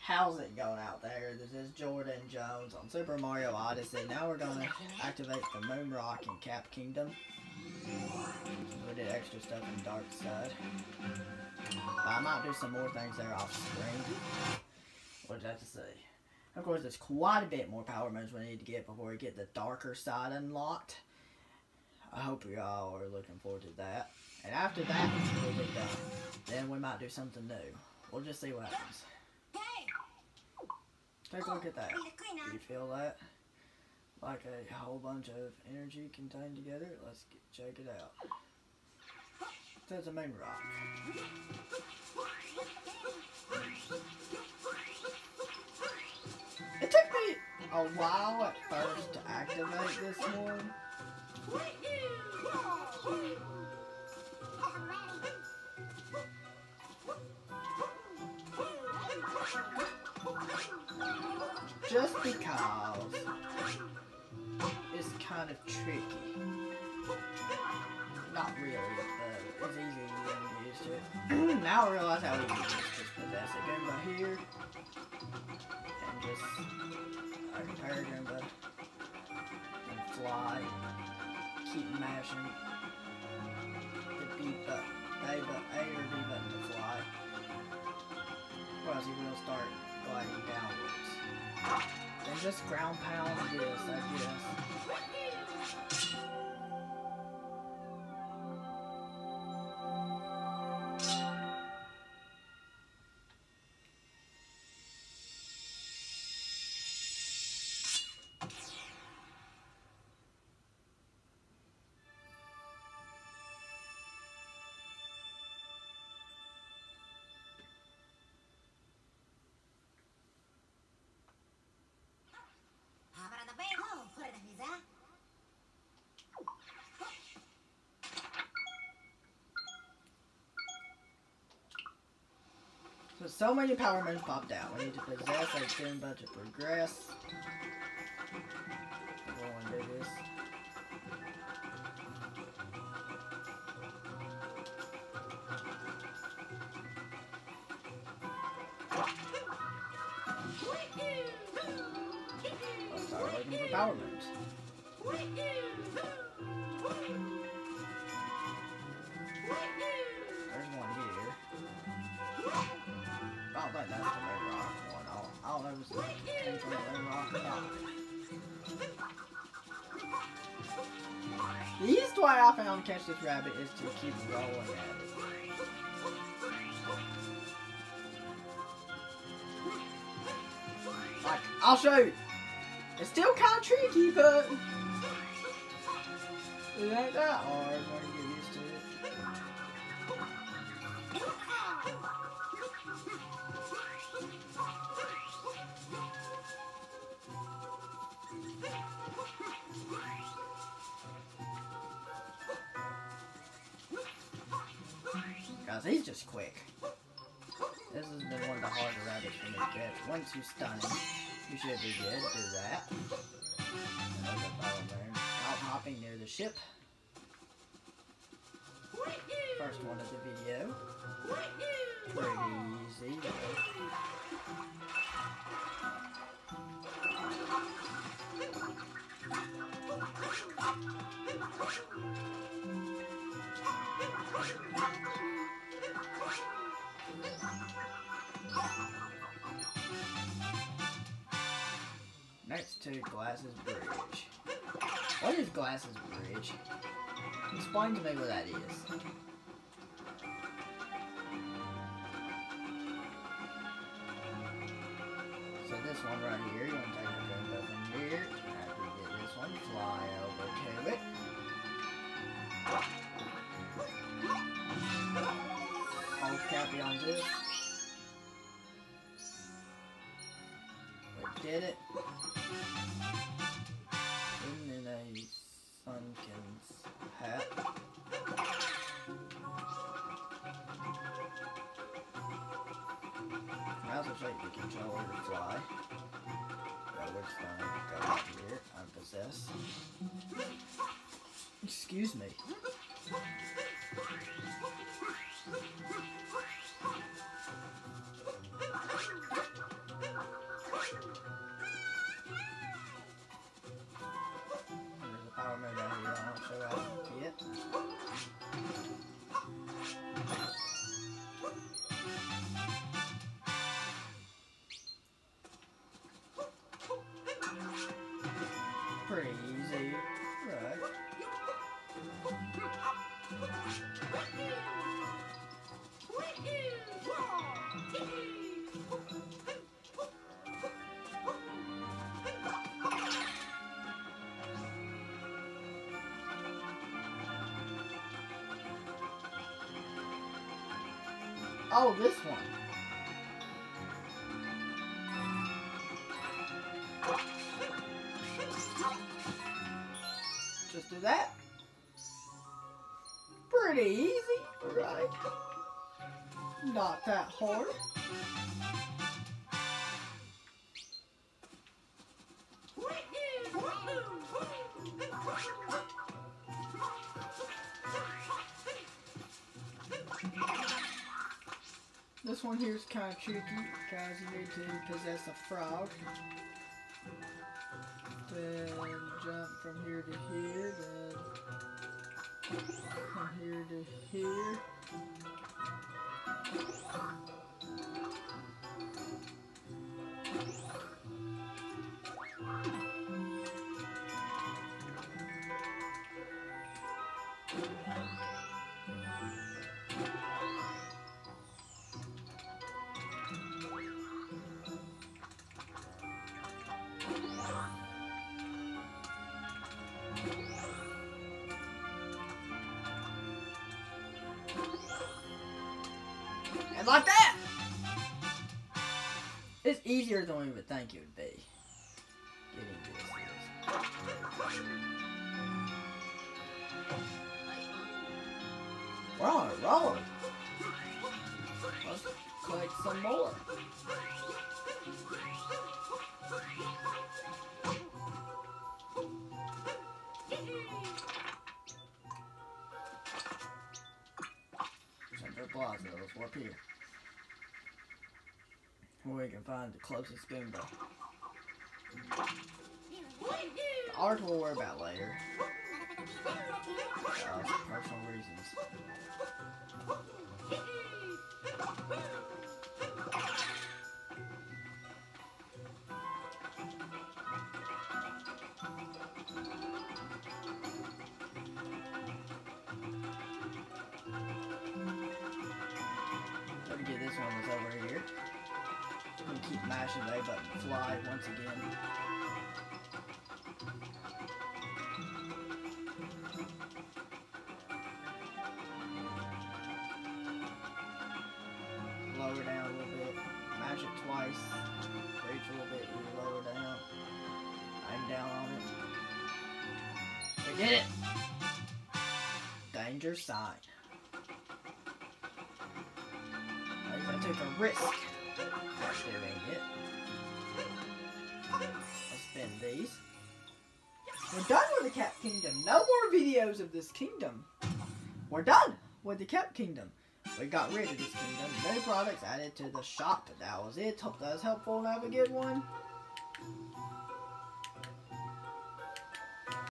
How's it going out there? This is Jordan Jones on Super Mario Odyssey. Now we're going to activate the Moon Rock in Cap Kingdom. We did extra stuff in Dark Side. But I might do some more things there off screen. We'll just have to see. Of course, there's quite a bit more power modes we need to get before we get the Darker Side unlocked. I hope you all are looking forward to that. And after that, we'll be done. Then we might do something new. We'll just see what happens. Take a look at that. Do you feel that? Like a whole bunch of energy contained together? Let's check it out. There's a Moon Rock. It took me a while at first to activate this one. Just because it's kind of tricky. Not really, but it's easy when you used to it. Now I realize how easy it is to possess a Goomba here. And just a compare Goomba and fly. Keep mashing the B button, A or B button to fly. Otherwise he will start gliding downwards. Then just ground pound this, I guess. So many power moons popped out. We need to possess a Goomba to progress. We're going to do this. Let's start looking for power moons. There's one here. I don't think that's the Moon Rock one. I don't know if it's came from the Moon Rock or not. The easiest way I found to catch this rabbit is to keep rolling at it. Like, I'll show you. It's still kind of tricky, but it ain't that hard when you get used to it. Guys, he's just quick. This has been one of the harder rabbits for me to get. Once you stun him, you should be good. Do that. Another power moon. Out hopping near the ship. First one of the video. Pretty easy. Next to Glasses Bridge. What is Glasses Bridge? Explain to me what that is. So this one right here, you want to take a Goomba from here. After you get this one, fly over to it. Hold Cappy on this. We did it. In a Sunken's hat. I also show you the controller to fly. So we're just gonna go up here and possess. Excuse me. Oh, this one. Just do that. Pretty easy, right? Not that hard. This one here is kind of tricky because you need to possess a frog. Then jump from here to here, then from here to here. And like that! It's easier than we would think it would be. Getting this. We're on a roll. Let's collect some more. Central Plaza, let's warp here. Where we can find the closest Goomba. The art we'll worry about later. For personal reasons. Let me get this one that's over here. I'm gonna keep mashing the A button to fly once again. Lower down a little bit. Mash it twice. Reach a little bit. Lower down. Aim down on it. We did it! Danger sign. I took a risk. Doing it. I'll spin these. We're done with the Cap Kingdom. No more videos of this kingdom. We're done with the Cap Kingdom. We got rid of this kingdom. No products added to the shop. That was it. Hope that was helpful and have a good one.